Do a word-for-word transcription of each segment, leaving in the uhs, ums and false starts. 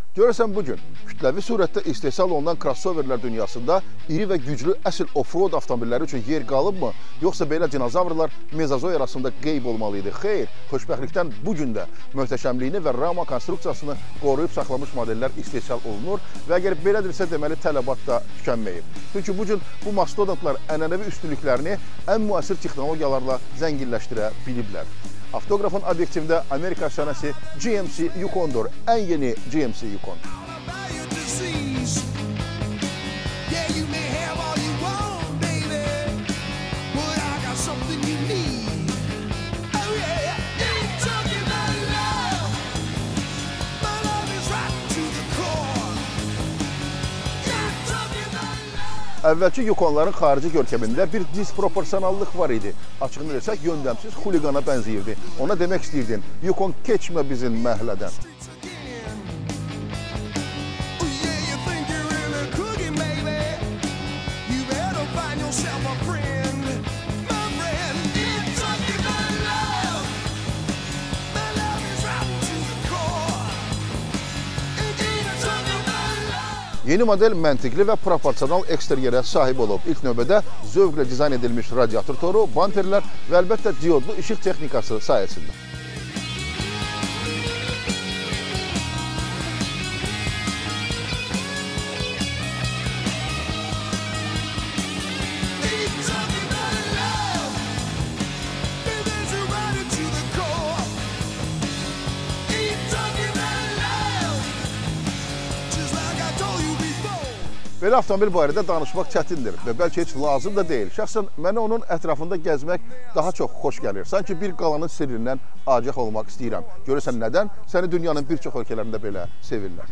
Görəsən bugün kütləvi surətdə istehsal olunan crossoverlər dünyasında iri və güclü əsl off-road avtomobilləri üçün yer qalıbmı, yoxsa belə dinozavrlar mezozoy arasında qeyb olmalıydı? Xeyr, xoşbəxtlikdən bugün də möhtəşəmliyini və rama konstruksiyasını qoruyub saxlamış modellər istehsal olunur və əgər belədirsə deməli tələbat da tükənməyib. Çünki bugün bu mastodontlar ənənəvi üstünlüklərini ən müasir texnologiyalarla zənginləşdirə biliblər. Avtografın obyektivində Amerika əfsanəsi G M C Yukon'dur. Ən yeni G M C Yukon. Əvvəlki Yukonların xarici görkəmində bir disproporsionallıq var idi. Açığını desək, yöndəmsiz xuligana bənziyirdi. Ona demək istəyirdin, Yukon keçmə bizim məhlədən. Yeni model məntiqli və proporsional eksteryerə sahib olub. İlk növbədə zövqlə dizayn edilmiş radiator toru, bamperlər və əlbəttə diodlu işıq texnikası sayəsində. Belə avtomobil barədə danışmaq çətindir və bəlkə heç lazım da deyil. Şəxsən mənə onun ətrafında gəzmək daha çox xoş gəlir. Sanki bir qalanın sirrindən agah olmaq istəyirəm. Görürsən nədən? Səni dünyanın bir çox ölkələrində belə sevirlər.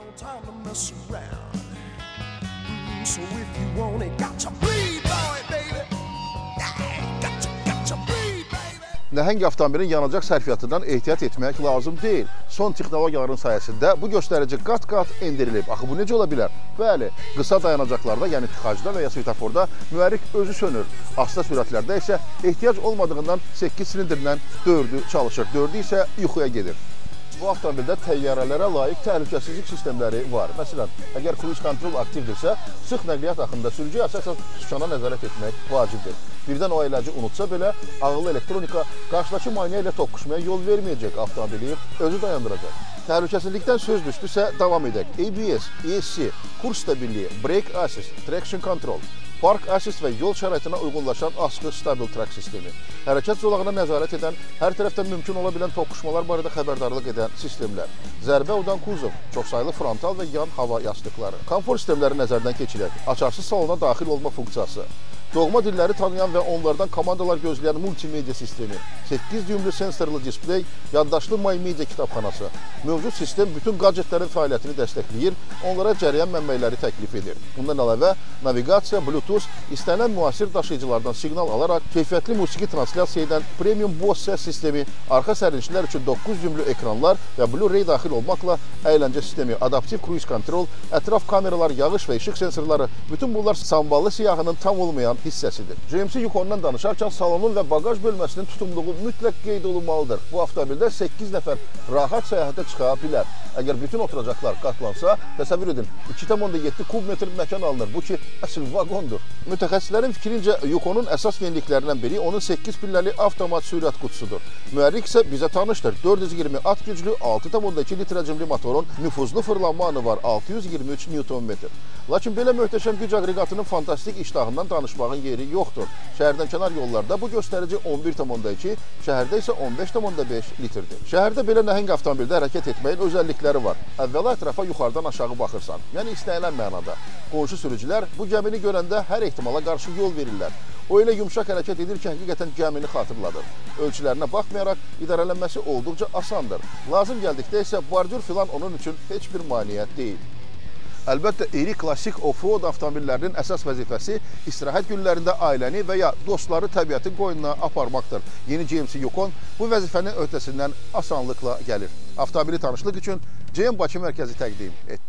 Nəhəng avtomobilin yanacaq sərfiyyatından ehtiyat etmək lazım deyil. Son texnologiyaların sayəsində bu göstərici qat-qat endirilib. Axı bu necə ola bilər? Bəli, qısa dayanacaqlarda, yəni tıxacda və ya svetoforda mühərrik özü sönür. Asta sürətlərdə isə ehtiyac olmadığından səkkiz silindrdən dördü çalışır, dördü isə yuxuya gedir. Bu avtomobildə təyyarələrə layiq təhlükəsizlik sistemləri var. Məsələn, əgər cruise control aktivdirsə, sıx nəqliyyat axında sürücüyə əsasən sükana nəzarət etmək vacibdir. Birdən o əyləci unutsa belə, ağıllı elektronika qarşıdakı maneə ilə toqquşmaya yol verməyəcək, avtomobili özü dayandıracaq. Təhlükəsizlikdən söz düşdüsə, davam edək. A B S, E S C, kurs stabilliyi, brake assist, traction control, park assist və yol şəraitinə uyğunlaşan askı stabil trak sistemi, hərəkət zolağına nəzarət edən, hər tərəfdən mümkün ola bilən toqquşmalar barədə xəbərdarlıq edən sistemlər, zərbə udan kuzov, çoxsaylı frontal və yan hava yastıqları, konfor sistemləri nəzərdən keçirək, açarsız salona daxil olma funksiyası, doğma dilləri tanıyan və onlardan komandalar gözləyən multimedia sistemi, səkkiz düymlü sensorlu displey, yaddaşlı MyMedia kitabxanası. Mövcud sistem bütün gadjetlərin fəaliyyətini dəstəkləyir, onlara cərəyən mənbəyləri təklif edir. Bundan əlavə, naviqasiya, Bluetooth, istənilən müasir daşıyıcılardan siqnal alaraq keyfiyyətli musiqi translyasiya edən premium Bose səs sistemi, arxa sərnişinlər üçün doqquz düymlü ekranlar və Blu-ray daxil olmaqla əyləncə sistemi, adaptiv cruise control, ətraf kameralar, yağış və işıq sensorları, bütün bunlar samballı siyahının tam olmayan hissəsidir. G M C Yukon'dan danışarkən salonun və bagaj bölməsinin tutumluğu mütləq qeyd olunmalıdır. Bu avtomobildə səkkiz nəfər rahat səyahətə çıxa bilər. Əgər bütün oturacaqlar qatlansa, təsəvvür edin, iki tam yeddi kub metr məkan alınır. Bu ki, əsl vaqondur. Mütəxəssislərin fikrincə, Yukon'un əsas yeniliklərindən biri onun səkkiz pilləli avtomat sürət qutusudur. Mühərrik isə bizə tanışdır. dörd yüz iyirmi at güclü altı tam iki litr həcmli motorun nüfuzlu fırlanma anı var, altı yüz iyirmi üç newton metr. Lakin belə möhtəşəm güc aqreqatının fantastik iştahından danışmağın yeri yoxdur. Şəhərdən kənar yollarda bu göstərici on bir tam iki, şəhərdə isə on beş tam beş litrdir. Şəhərdə belə nəhəng avtomobildə hərəkət etməyin özəllikləri var. Əvvəla ətrafa yuxarıdan aşağı baxırsan, yəni istənilən mənada. Qonşu sürücülər bu gəmini görəndə hər ehtimala qarşı yol verirlər. O elə yumşaq hərəkət edir ki, həqiqətən gəmini xatırladır. Ölçülərinə baxmayaraq idarələnməsi olduqca asandır. Lazım gəldikdə isə bordür filan onun üçün heç bir maneə deyil. Əlbəttə, iri klassik off-road avtomobillərinin əsas vəzifəsi istirahət günlərində ailəni və ya dostları təbiətin qoynuna aparmaqdır. Yeni G M C Yukon bu vəzifənin öhdəsindən asanlıqla gəlir. Avtomobili tanışlıq üçün C M Bakı mərkəzi təqdim etdi.